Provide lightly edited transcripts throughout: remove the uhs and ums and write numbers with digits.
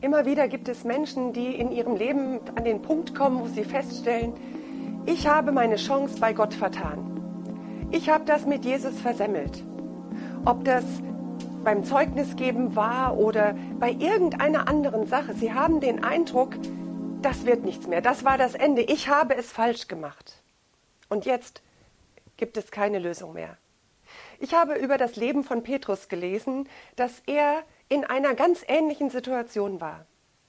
Immer wieder gibt es Menschen, die in ihrem Leben an den Punkt kommen, wo sie feststellen, ich habe meine Chance bei Gott vertan. Ich habe das mit Jesus versemmelt. Ob das beim Zeugnisgeben war oder bei irgendeiner anderen Sache. Sie haben den Eindruck, das wird nichts mehr. Das war das Ende. Ich habe es falsch gemacht. Und jetzt gibt es keine Lösung mehr. Ich habe über das Leben von Petrus gelesen, dass er in einer ganz ähnlichen Situation war.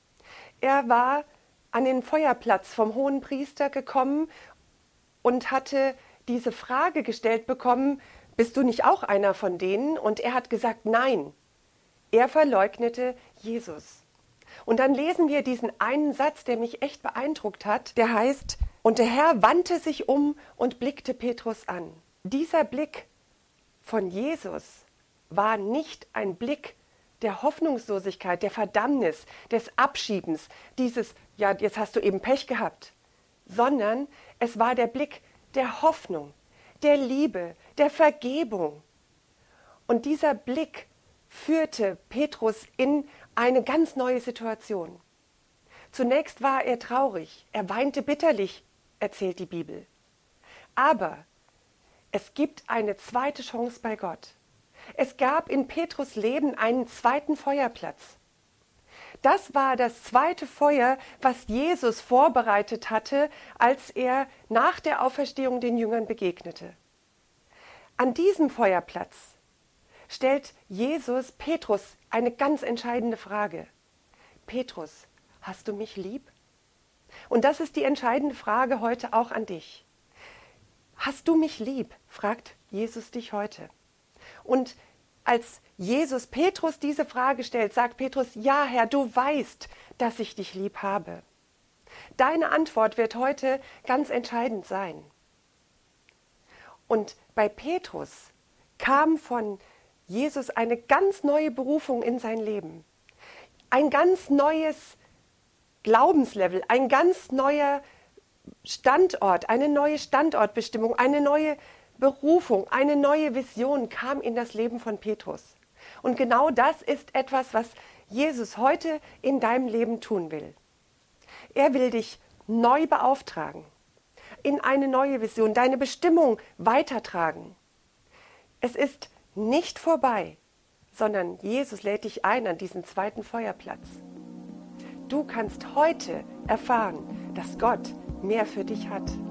Er war an den Feuerplatz vom Hohenpriester gekommen und hatte diese Frage gestellt bekommen, bist du nicht auch einer von denen? Und er hat gesagt, nein. Er verleugnete Jesus. Und dann lesen wir diesen einen Satz, der mich echt beeindruckt hat, der heißt, und der Herr wandte sich um und blickte Petrus an. Dieser Blick von Jesus war nicht ein Blick der Hoffnungslosigkeit, der Verdammnis, des Abschiebens, dieses, ja, jetzt hast du eben Pech gehabt, sondern es war der Blick der Hoffnung, der Liebe, der Vergebung. Und dieser Blick führte Petrus in eine ganz neue Situation. Zunächst war er traurig, er weinte bitterlich, erzählt die Bibel. Aber es gibt eine zweite Chance bei Gott. Es gab in Petrus' Leben einen zweiten Feuerplatz. Das war das zweite Feuer, was Jesus vorbereitet hatte, als er nach der Auferstehung den Jüngern begegnete. An diesem Feuerplatz stellt Jesus Petrus eine ganz entscheidende Frage. Petrus, hast du mich lieb? Und das ist die entscheidende Frage heute auch an dich. Hast du mich lieb? Fragt Jesus dich heute. Und als Jesus Petrus diese Frage stellt, sagt Petrus, ja Herr, du weißt, dass ich dich lieb habe. Deine Antwort wird heute ganz entscheidend sein. Und bei Petrus kam von Jesus eine ganz neue Berufung in sein Leben. Ein ganz neues Glaubenslevel, ein ganz neuer Standort, eine neue Standortbestimmung, eine neue Berufung, eine neue Vision kam in das Leben von Petrus. Und genau das ist etwas, was Jesus heute in deinem Leben tun will. Er will dich neu beauftragen, in eine neue Vision, deine Bestimmung weitertragen. Es ist nicht vorbei, sondern Jesus lädt dich ein an diesen zweiten Feuerplatz. Du kannst heute erfahren, dass Gott mehr für dich hat.